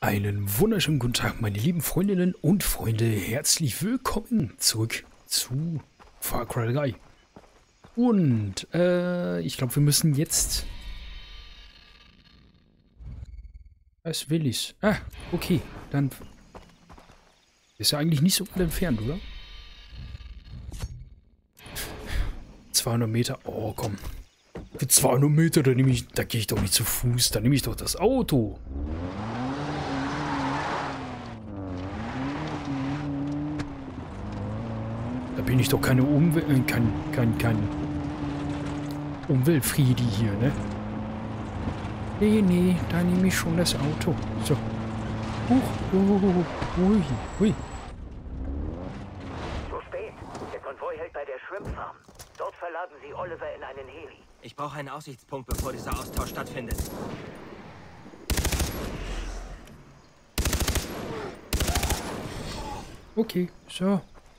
Einen wunderschönen guten Tag, meine lieben Freundinnen und Freunde. Herzlich willkommen zurück zu Far Cry 3. Und, ich glaube, wir müssen jetzt... Was will ich? Ah, okay. Dann... Ist ja eigentlich nicht so weit entfernt, oder? 200 Meter. Oh, komm. Für 200 Meter, da gehe ich doch nicht zu Fuß. Da nehme ich doch das Auto. Da bin ich doch keine kein Umweltfriedi hier, ne? Nee, da nehme ich schon das Auto. So. Hui, hui. Zu spät. Der Konvoi hält bei der Shrimp Farm. Dort verladen sie Oliver in einen Heli. Ich brauche einen Aussichtspunkt, bevor dieser Austausch stattfindet. Okay, so.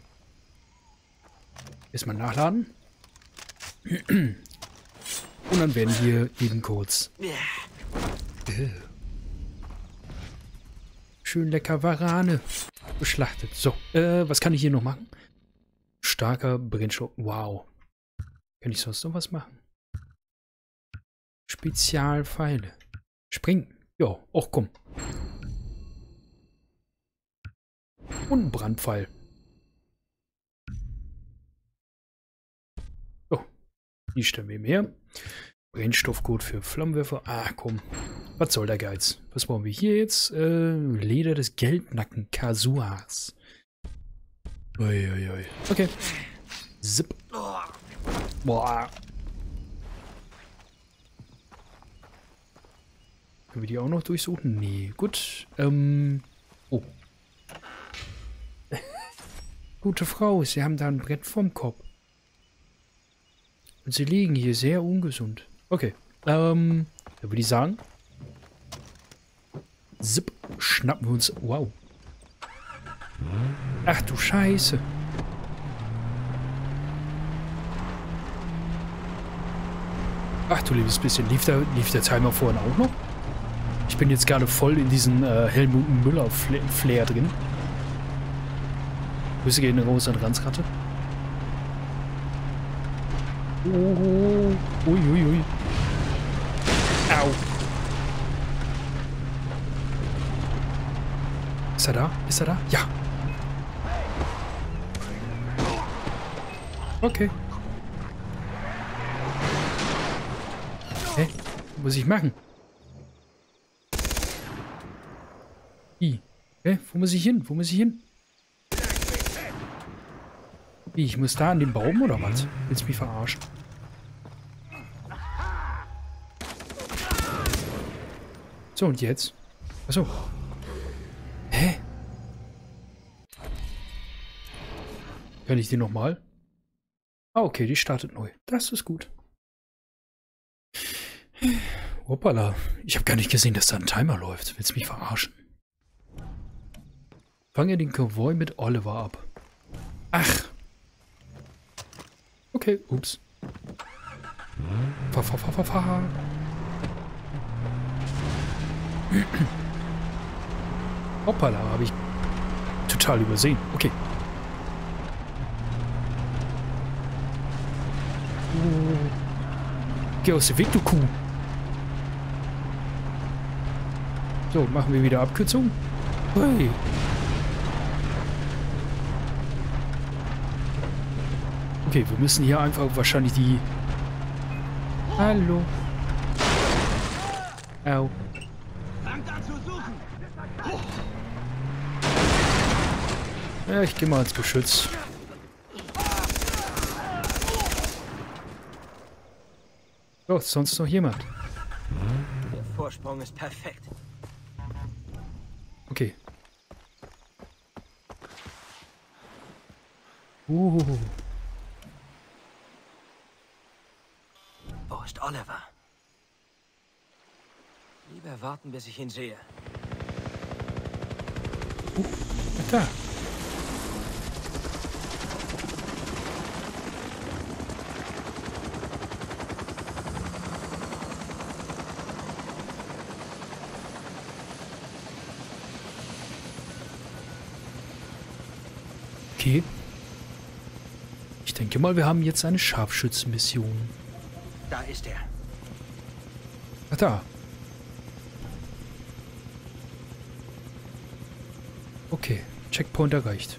Erstmal nachladen. Und dann werden wir eben kurz schön lecker Warane geschlachtet. So, was kann ich hier noch machen? Starker Brennstoff. Wow. Kann ich sonst noch was machen? Spezialpfeile. Springen. Ja, auch komm. Und ein Brandpfeil. Die stellen wir mehr. Brennstoffcode für Flammenwerfer. Ah, komm. Was soll der Geiz? Was brauchen wir hier jetzt? Leder des Gelbnacken Kasuas. Uiuiui. Okay. Zip. Boah. Können wir die auch noch durchsuchen? Nee. Gut. Oh. Gute Frau, Sie haben da ein Brett vom Kopf. Und sie liegen hier sehr ungesund. Okay. Da würde ich sagen. Zip. Schnappen wir uns. Wow. Ach du Scheiße. Ach du liebes bisschen. Lief der Timer vorhin auch noch? Ich bin jetzt gerade voll in diesen Helmut Müller-Flair drin. Grüße gehen raus an Ranzratte. Ui. Au. Ist er da? Ist er da? Ja. Okay. Hä? Was muss ich machen? Wie? Hä? Wo muss ich hin? Wo muss ich hin? Wie, ich muss da an den Baum oder was? Willst du mich verarschen? So, und jetzt? Achso. Hä? Kann ich die nochmal? Ah, okay, die startet neu. Das ist gut. Hoppala. Ich habe gar nicht gesehen, dass da ein Timer läuft. Willst du mich verarschen? Fange den Konvoi mit Oliver ab. Ach. Okay, ups. Fahr. Hoppala, habe ich total übersehen. Okay. Geh aus dem Weg, du Kuh. So, machen wir wieder Abkürzung. Hey. Okay, wir müssen hier einfach wahrscheinlich die... Hallo. Au. Ja, ich gehe mal ins Geschütz. So, ist sonst noch jemand? Der Vorsprung ist perfekt. Okay. Wo ist Oliver? Lieber warten, bis ich ihn sehe. Da. Okay. Ich denke mal, wir haben jetzt eine Scharfschützenmission. Da ist er. Ach da. Okay, Checkpoint erreicht.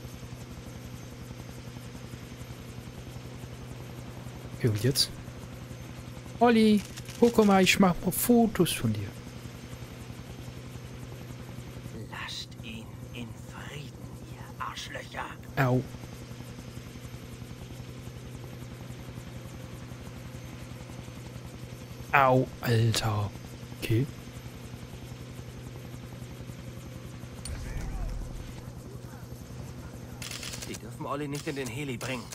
Okay, und jetzt? Olli, guck mal, ich mache Fotos von dir. Lasst ihn in Frieden, ihr Arschlöcher. Au. Au, Alter. Okay. Die dürfen Olli nicht in den Heli bringen.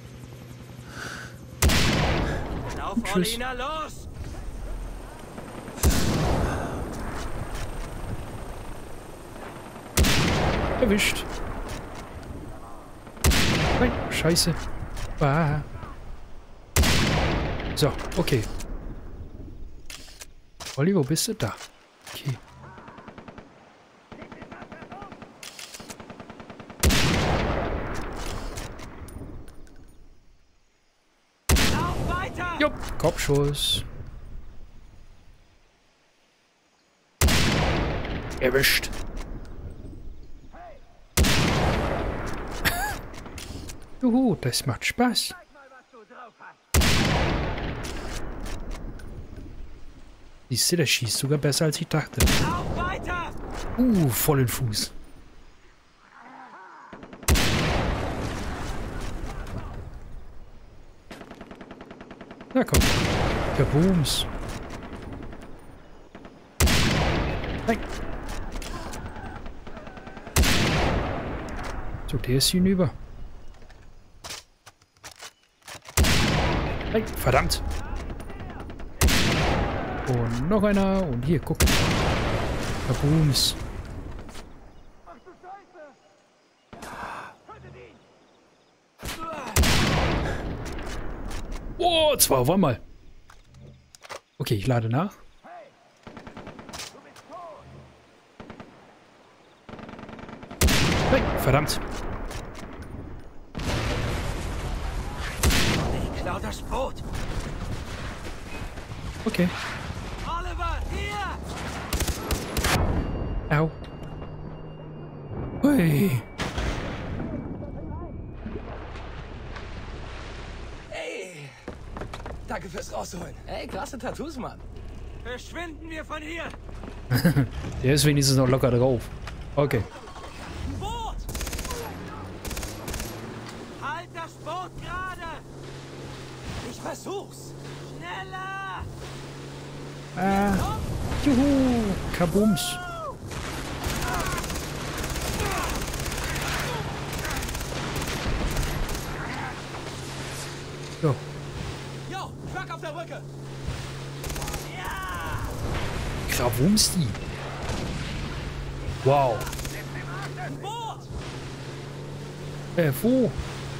Lauf, Tschüss. Olli, na los! Erwischt. Nein, scheiße. Ah. So, okay. Olli, wo bist du? Da. Okay. Lauf weiter! Jupp, Kopfschuss. Erwischt. Juhu, das macht Spaß. Siehst du, der schießt sogar besser, als ich dachte. Lauf weiter! Vollen Fuß. Na komm. Kabooms. Nein. So, der ist hinüber. Nein, verdammt. Und noch einer. Und hier, guck. Kabooms. Oh, 2 auf einmal. Okay, ich lade nach. Nein, verdammt. Ich klau das Boot. Okay. Oliver, hier! Au. Hui. Ey! Danke fürs Rausholen. Ey, klasse Tattoos, Mann. Verschwinden wir von hier! Der ist wenigstens noch locker drauf. Okay. Boot! Halt das Boot gerade! Ich versuch's! Schneller! Juhu. Kabooms. So. Jo, Truck auf der Brücke! Krawumsti. Wow. Boot! Wo?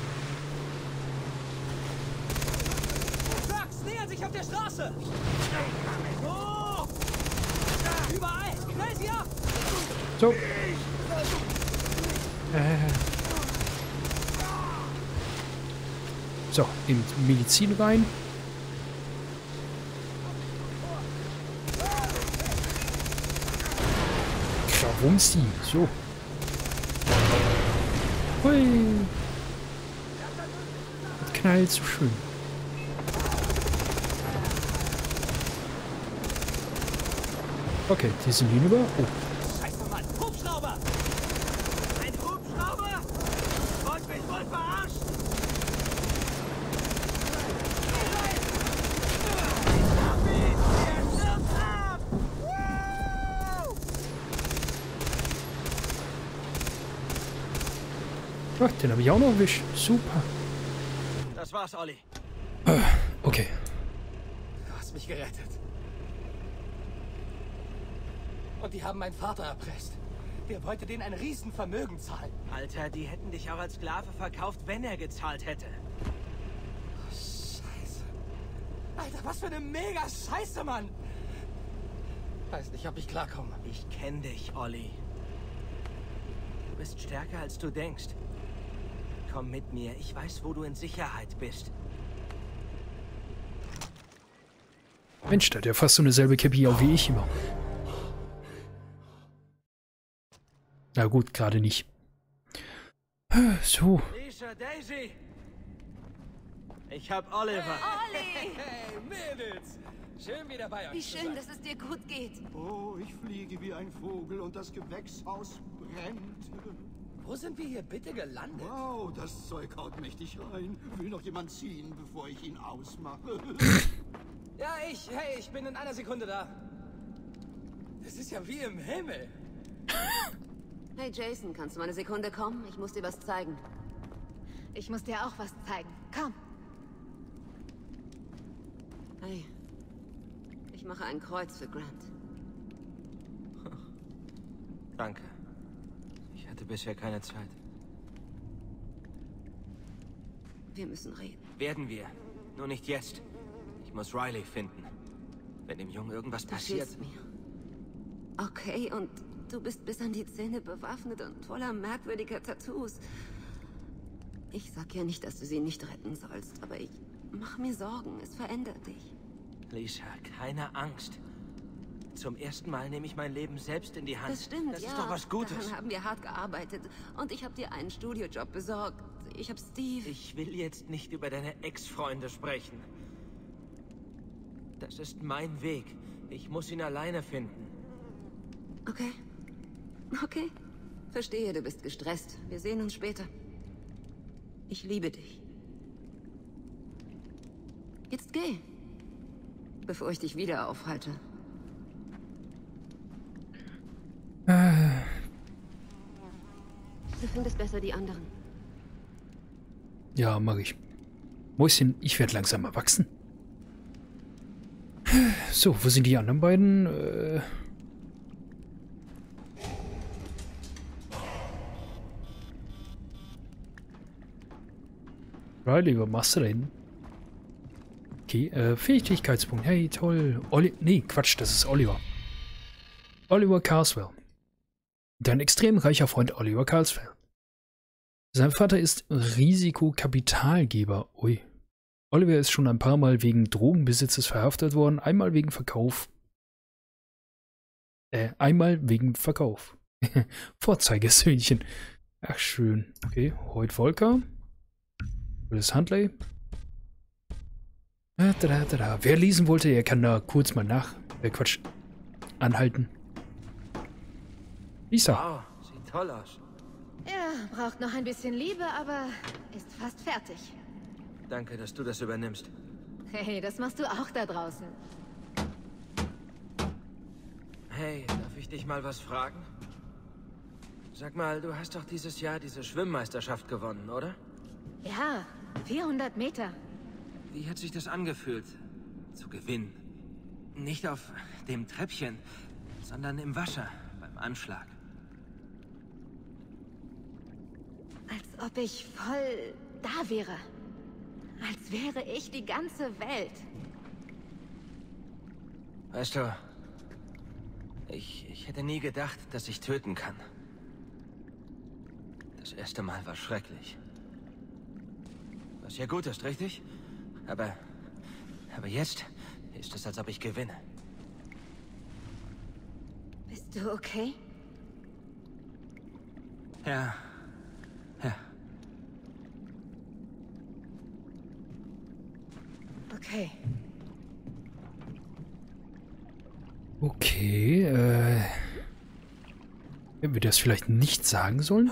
Trucks nähern sich auf der Straße! Oh! Überall! Schnell sie ab! So. So, in Medizin rein. Krawumsti. So. Hui. Das knallt so schön. Okay, die sind hinüber. Oh. Scheiße, Mann! Hubschrauber! Ein Hubschrauber? Wollt mich wohl verarschen? Er stirbt ab! Ach, den habe ich auch noch erwischt. Super. Das war's, Olli. Okay. Du hast mich gerettet. Und die haben meinen Vater erpresst. Der wollte denen ein Riesenvermögen zahlen. Alter, die hätten dich auch als Sklave verkauft, wenn er gezahlt hätte. Oh, Scheiße. Alter, was für eine mega Scheiße, Mann. Weiß nicht, ob ich klarkomme. Ich kenn dich, Olli. Du bist stärker, als du denkst. Komm mit mir. Ich weiß, wo du in Sicherheit bist. Mensch, der hat ja fast so eine selbe Cappy auch wie ich immer. Na gut, gerade nicht. So. Lisa, Daisy! Ich hab Oliver. Olli! Hey, Mädels! Schön wieder bei euch Wie zu schön, sein. dass es dir gut geht. Oh, ich fliege wie ein Vogel und das Gewächshaus brennt. Wo sind wir hier bitte gelandet? Wow, das Zeug haut mächtig rein. Will noch jemand ziehen, bevor ich ihn ausmache? Ja, hey, ich bin in einer Sekunde da. Das ist ja wie im Himmel. Hey Jason, kannst du mal eine Sekunde kommen? Ich muss dir was zeigen. Ich muss dir auch was zeigen. Komm. Hey, ich mache ein Kreuz für Grant. Danke. Ich hatte bisher keine Zeit. Wir müssen reden. Werden wir. Nur nicht jetzt. Ich muss Riley finden. Wenn dem Jungen irgendwas Du passiert... fehlst mir. Okay, und du bist bis an die Zähne bewaffnet und voller merkwürdiger Tattoos. Ich sag ja nicht, dass du sie nicht retten sollst, aber ich mach mir Sorgen. Es verändert dich. Lisa, keine Angst. Zum ersten Mal nehme ich mein Leben selbst in die Hand. Das stimmt, Das ja. ist doch was Gutes. Daran haben wir hart gearbeitet. Und ich habe dir einen Studiojob besorgt. Ich habe Steve... Ich will jetzt nicht über deine Ex-Freunde sprechen. Das ist mein Weg. Ich muss ihn alleine finden. Okay. Okay. Verstehe, du bist gestresst. Wir sehen uns später. Ich liebe dich. Jetzt geh. Bevor ich dich wieder aufhalte. Du findest besser die anderen. Ja, mag ich. Mäuschen, ich werde langsam erwachsen. So, wo sind die anderen beiden? Riley, was machst du denn? Okay, Fähigkeitspunkt. Hey, toll. Nee, Quatsch, das ist Oliver. Oliver Carswell. Dein extrem reicher Freund Oliver Carswell. Sein Vater ist Risikokapitalgeber. Ui. Oliver ist schon ein paar Mal wegen Drogenbesitzes verhaftet worden, einmal wegen Verkauf. Vorzeigesöhnchen. Ach, schön. Okay, Hoyt Volker. Willis Huntley. Wer lesen wollte, er kann da kurz mal anhalten. Lisa. Wow, sieht toll aus. Ja, braucht noch ein bisschen Liebe, aber ist fast fertig. Danke, dass du das übernimmst. Hey, das machst du auch da draußen. Hey, darf ich dich mal was fragen? Sag mal, du hast doch dieses Jahr diese Schwimmmeisterschaft gewonnen, oder? Ja, 400 Meter. Wie hat sich das angefühlt, zu gewinnen? Nicht auf dem Treppchen, sondern im Wasser, beim Anschlag. Als ob ich voll da wäre. Als wäre ich die ganze Welt. Weißt du, ich hätte nie gedacht, dass ich töten kann. Das erste Mal war schrecklich. Was ja gut ist, richtig? Aber jetzt ist es, als ob ich gewinne. Bist du okay? Ja. Ja. Okay. Okay, hätten wir das vielleicht nicht sagen sollen?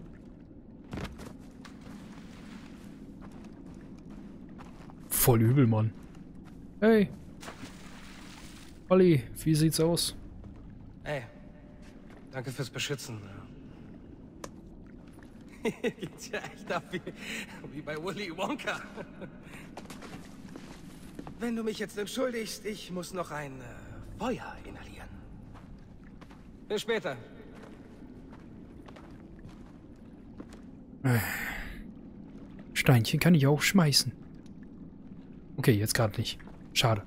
Voll übel, Mann. Hey. Olli, wie sieht's aus? Ey, danke fürs Beschützen. Geht's ja echt ab wie bei Willy Wonka. Wenn du mich jetzt entschuldigst, ich muss noch ein Feuer inhalieren. Bis später. Steinchen kann ich auch schmeißen. Okay, jetzt gerade nicht. Schade.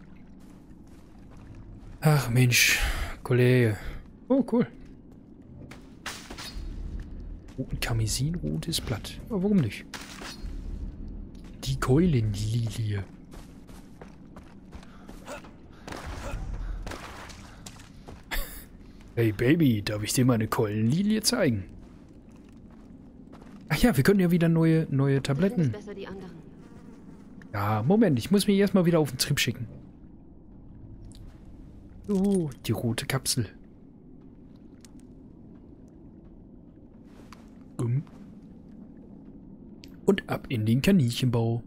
Ach Mensch, Kollege. Oh, cool. Karmesinrotes Blatt. Aber warum nicht? Die Keulenlilie. Hey Baby, darf ich dir meine Keulenlilie zeigen? Ach ja, wir können ja wieder neue Tabletten. Besser die anderen. Ja, Moment, ich muss mich erstmal wieder auf den Trip schicken. Oh, die rote Kapsel. Und ab in den Kaninchenbau.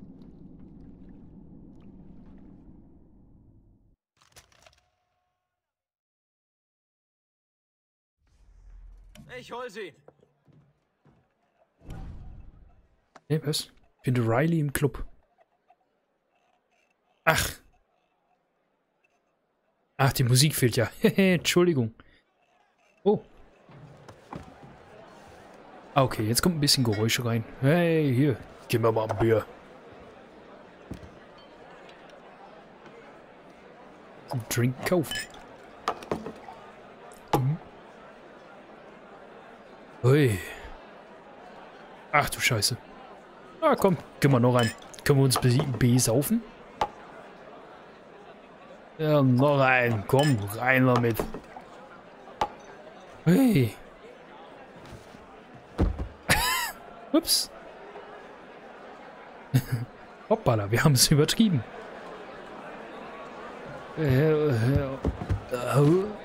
Ich hol sie. Hey, was? Ich finde Riley im Club. Ach. Ach, die Musik fehlt ja. Entschuldigung. Oh. Ah, okay, jetzt kommt ein bisschen Geräusche rein. Hey, hier. Gib mir mal ein Bier. Ein Drink kaufen. Ui. Ach du Scheiße. Ah, komm, gehen wir noch rein. Können wir uns besaufen? Ja, noch ein. Komm, rein damit. Hey. Ups. Hoppala, wir haben es übertrieben.